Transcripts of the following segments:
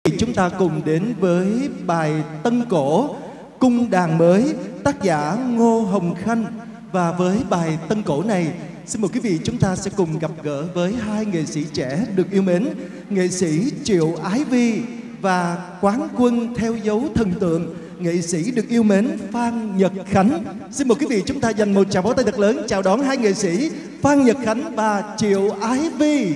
Chúng ta cùng đến với bài tân cổ Cung đàn mới, tác giả Ngô Hồng Khanh. Và với bài tân cổ này, xin mời quý vị chúng ta sẽ cùng gặp gỡ với hai nghệ sĩ trẻ được yêu mến, nghệ sĩ Triệu Ái Vi và quán quân theo dấu thần tượng, nghệ sĩ được yêu mến Phan Nhật Khánh. Xin mời quý vị chúng ta dành một tràng pháo tay thật lớn chào đón hai nghệ sĩ Phan Nhật Khánh và Triệu Ái Vi.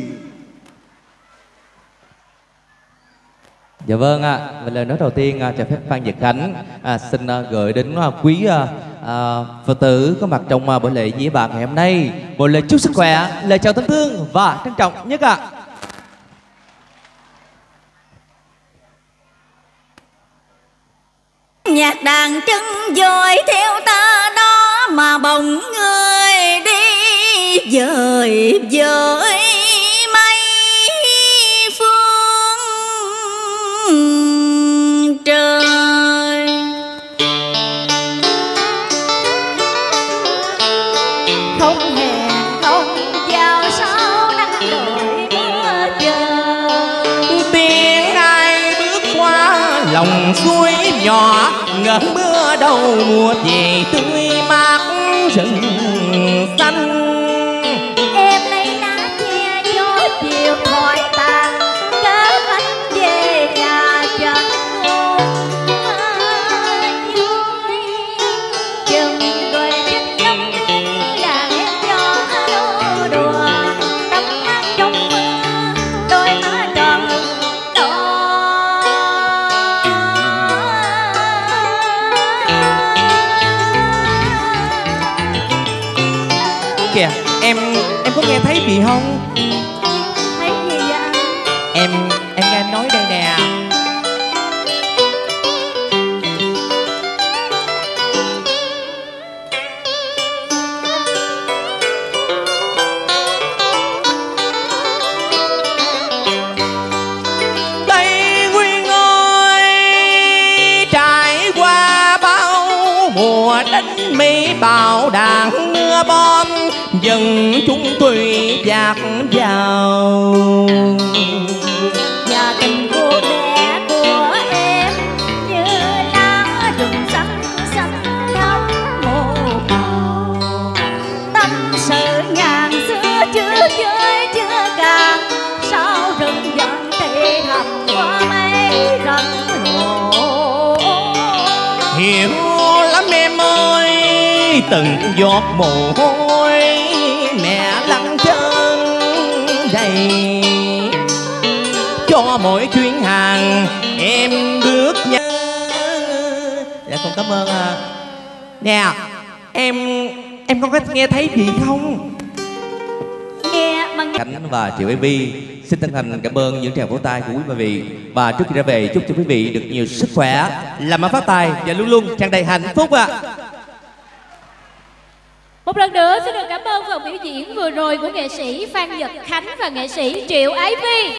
Dạ vâng ạ. Và lời nói đầu tiên cho phép Phan Nhật Khánh xin gửi đến quý Phật tử có mặt trong buổi lễ dĩa bạc ngày hôm nay một lời chúc sức khỏe, lời chào thân thương và trân trọng nhất ạ. Nhạc đàn chân dội theo ta đó mà bồng người đi dời dời mây phương trời. Không hẹn không chào sao nắng đổi mưa chờ. Tiếng ai bước qua lòng suối nhỏ, ngỡ mưa đầu mùa về tươi mát rừng xanh. Em lấy lá che gió chiều thoại tàn, cớ anh về nhà chân ngôn vui. Chừng rồi trích lắm và em cho đô đùa, tắm nắng trong mưa đôi má tròn đỏ. Kìa, em có nghe thấy gì không? Thấy gì vậy anh? Em nghe em nói đây nè. Tây Nguyên ơi, trải qua bao mùa đánh mỹ bão đạn mưa bom, dần chúng tùy dạt vào. Và tình cô bé của em như lá rừng xanh xanh thắm màu màu. Tâm sự ngàn xưa chưa chơi chưa càng, sao rừng dần thì thầm qua mấy rắn lộ. Hiểu lắm em ơi, từng giọt mồ hôi mẹ lăn chân đầy, cho mỗi chuyến hàng em bước nhớ. Dạ con cảm ơn nè. Em có nghe thấy gì không? Nghe mà nghe. Khánh và Triệu Ái Vi xin chân thành cảm ơn những tràng vỗ tay của quý vị. Và trước khi ra về chúc cho quý vị được nhiều sức khỏe, làm ăn phát tài và luôn luôn tràn đầy hạnh phúc ạ. Một lần nữa xin được cảm ơn phần biểu diễn vừa rồi của nghệ sĩ Phan Nhật Khánh và nghệ sĩ Triệu Ái Vi.